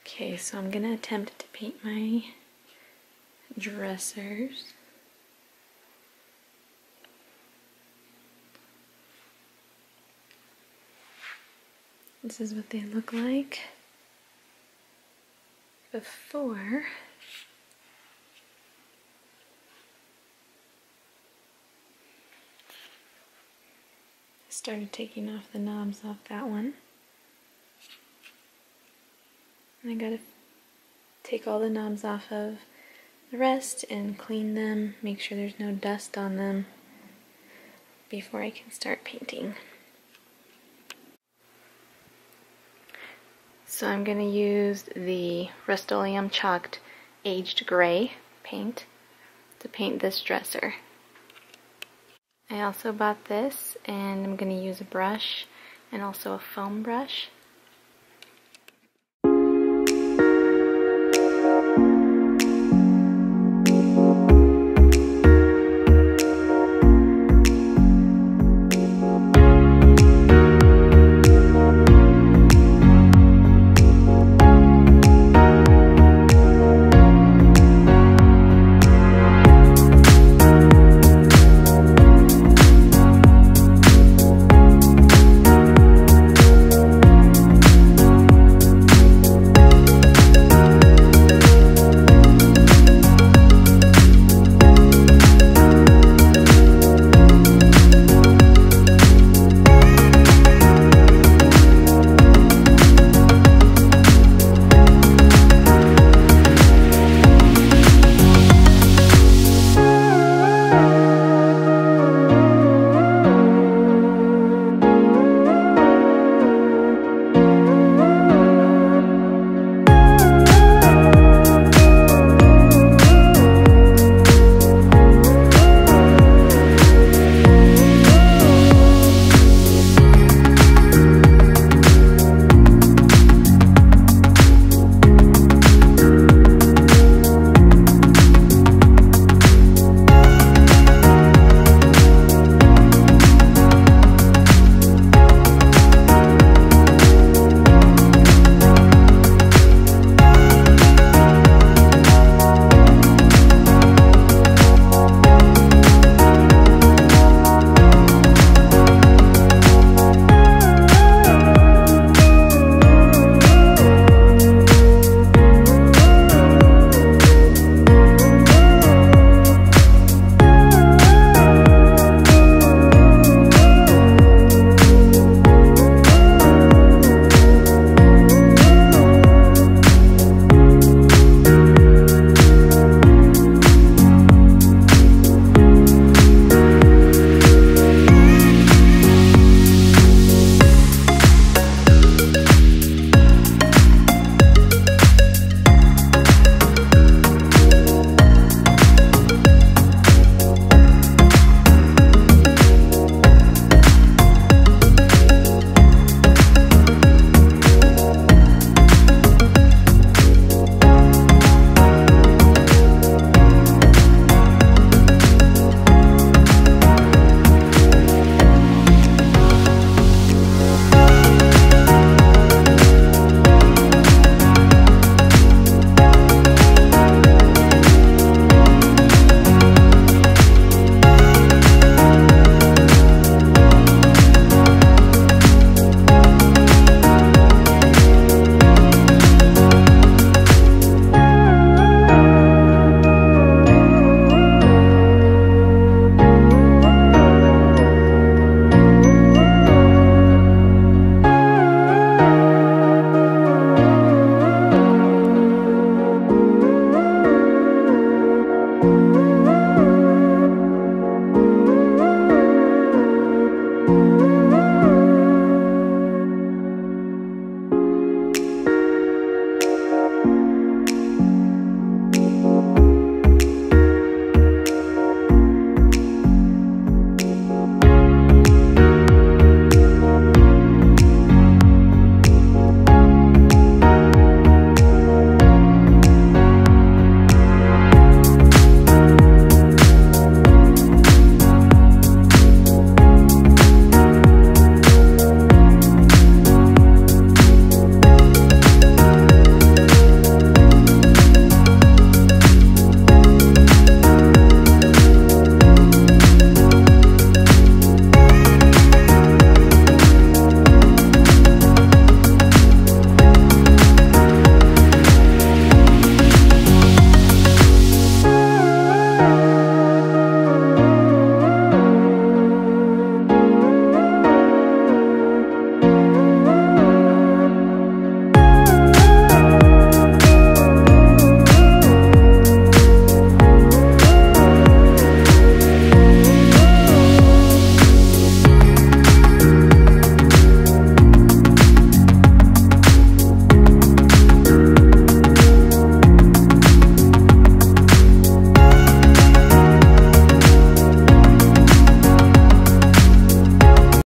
Okay, so I'm gonna attempt to paint my dressers. This is what they look like before. I started taking off the knobs off that one. And I gotta take all the knobs off of the rest and clean them, make sure there's no dust on them before I can start painting. So I'm going to use the Rust-Oleum Chalked Aged Gray paint to paint this dresser. I also bought this, and I'm going to use a brush and also a foam brush